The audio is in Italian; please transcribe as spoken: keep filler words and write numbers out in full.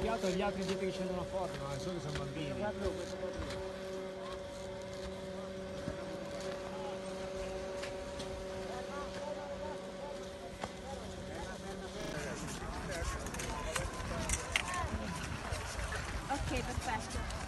che altro gli altri dietro che scendono forte, ma solo sono bambini. Ok, perfetto.